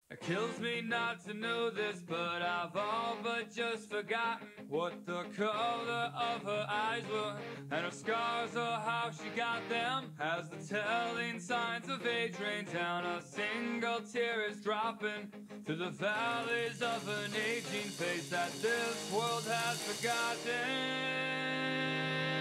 It kills me not to know this, but I've all but just forgotten what the color of her eyes were, and her scars or how she got them. As the telling signs of age rain down, a single tear is dropping to the valleys of an aging face that this world has forgotten.